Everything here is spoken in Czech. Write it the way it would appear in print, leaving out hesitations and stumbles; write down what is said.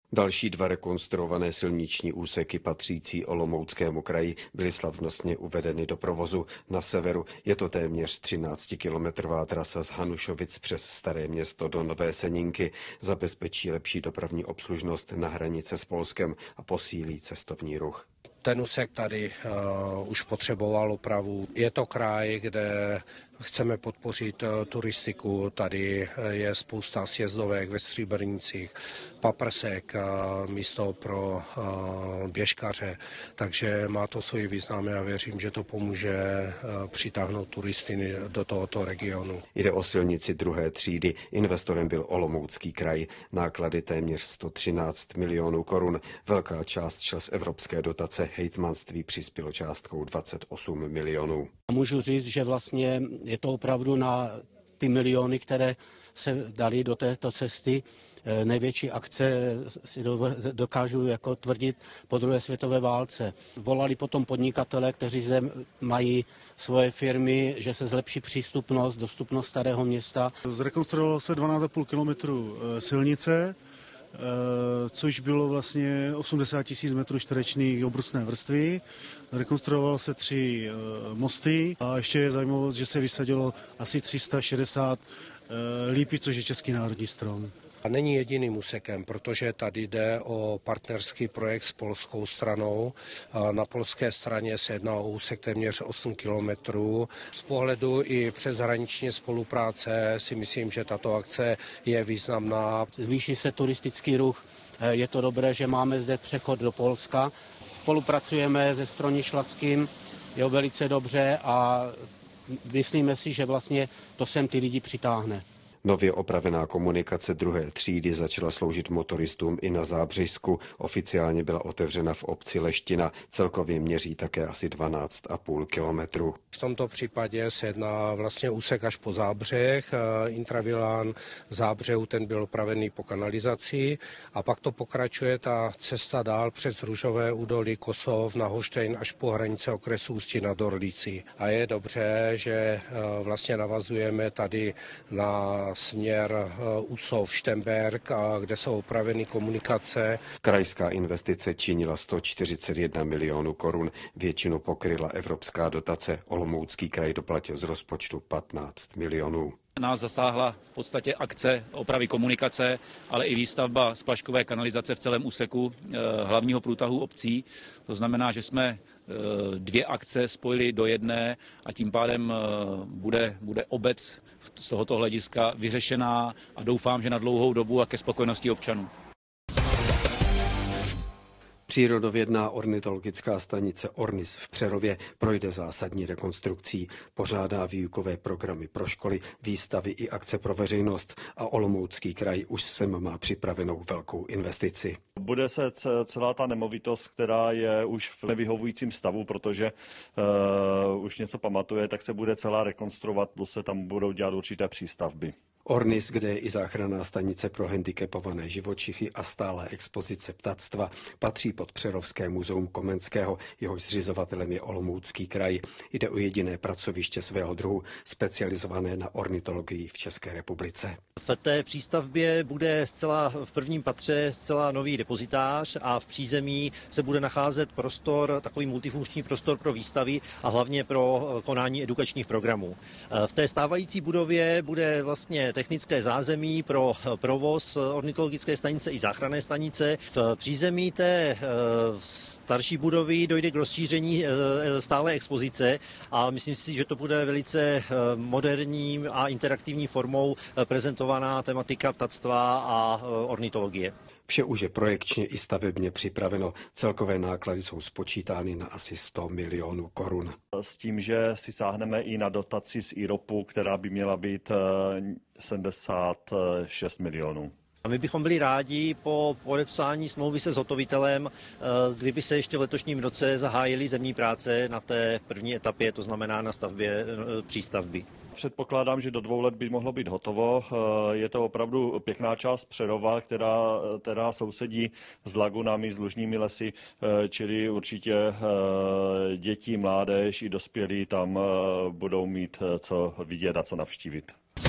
Další dva rekonstruované silniční úseky patřící Olomouckému kraji byly slavnostně uvedeny do provozu. Na severu je to téměř 13-kilometrová trasa z Hanušovic přes Staré Město do Nové Seninky. Zabezpečí lepší dopravní obslužnost na hranice s Polskem a posílí cestovní ruch. Ten úsek tady už potřeboval opravu. Je to kraj, kde chceme podpořit turistiku. Tady je spousta sjezdovek ve Stříbrnicích, paprsek, místo pro běžkaře. Takže má to svůj význam a věřím, že to pomůže přitáhnout turisty do tohoto regionu. Jde o silnici druhé třídy. Investorem byl Olomoucký kraj. Náklady téměř 113 milionů korun. Velká část šla z evropské dotace. Hejtmanství přispělo částkou 28 milionů. Můžu říct, že vlastně je to opravdu na ty miliony, které se dali do této cesty. Největší akce si dokážu jako tvrdit po druhé světové válce. Volali potom podnikatele, kteří zde mají svoje firmy, že se zlepší přístupnost, dostupnost Starého Města. Zrekonstruovalo se 12,5 kilometru silnice, což bylo vlastně 80 000 metrů čtverečných obrusné vrstvy. Rekonstruovalo se 3 mosty a ještě je zajímavost, že se vysadilo asi 360 lípy, což je český národní strom. A není jediným úsekem, protože tady jde o partnerský projekt s polskou stranou. Na polské straně se jedná o úsek téměř 8 kilometrů. Z pohledu i přeshraniční spolupráce si myslím, že tato akce je významná. Zvýší se turistický ruch. Je to dobré, že máme zde přechod do Polska. Spolupracujeme se Stronišlavským, je velice dobře a myslíme si, že vlastně to sem ty lidi přitáhne. Nově opravená komunikace druhé třídy začala sloužit motoristům i na Zábřežsku. Oficiálně byla otevřena v obci Leština. Celkově měří také asi 12,5 kilometru. V tomto případě se jedná vlastně úsek až po Zábřeh. Intravilán Zábřehu, ten byl opravený po kanalizaci a pak to pokračuje ta cesta dál přes Růžové údolí, Kosov, na Hoštejn až po hranice okresu Ústí nad Orlicí. A je dobře, že vlastně navazujeme tady na směr Úsov, Štemberk, kde jsou opraveny komunikace. Krajská investice činila 141 milionů korun. Většinu pokryla evropská dotace. Olomoucký kraj doplatil z rozpočtu 15 milionů. Nás zasáhla v podstatě akce opravy komunikace, ale i výstavba splaškové kanalizace v celém úseku hlavního průtahu obcí. To znamená, že jsme 2 akce spojili do jedné a tím pádem bude obec z tohoto hlediska vyřešená a doufám, že na dlouhou dobu a ke spokojenosti občanů. Přírodovědná ornitologická stanice Ornis v Přerově projde zásadní rekonstrukcí. Pořádá výukové programy pro školy, výstavy i akce pro veřejnost a Olomoucký kraj už sem má připravenou velkou investici. Bude se celá ta nemovitost, která je už v nevyhovujícím stavu, protože už něco pamatuje, tak se bude celá rekonstruovat, plus se tam budou dělat určité přístavby. Ornis, kde je i záchranná stanice pro handicapované živočichy a stálá expozice ptactva, patří pod Přerovské muzeum Komenského, jehož zřizovatelem je Olomoucký kraj. Jde o jediné pracoviště svého druhu, specializované na ornitologii v České republice. V té přístavbě bude zcela v prvním patře zcela nový depozitář a v přízemí se bude nacházet prostor, takový multifunkční prostor pro výstavy a hlavně pro konání edukačních programů. V té stávající budově bude vlastně technické zázemí pro provoz ornitologické stanice i záchranné stanice. V přízemí té starší budovy dojde k rozšíření stálé expozice a myslím si, že to bude velice moderní a interaktivní formou prezentovaná tematika ptactva a ornitologie. Vše už je projekčně i stavebně připraveno. Celkové náklady jsou spočítány na asi 100 milionů korun. S tím, že si sáhneme i na dotaci z IROPu, která by měla být 76 milionů. A my bychom byli rádi po podepsání smlouvy se zhotovitelem, kdyby se ještě v letošním roce zahájily zemní práce na té první etapě, to znamená na stavbě přístavby. Předpokládám, že do 2 let by mohlo být hotovo. Je to opravdu pěkná část Přerova, která sousedí s lagunami, s lužními lesy, čili určitě děti, mládež i dospělí tam budou mít co vidět a co navštívit.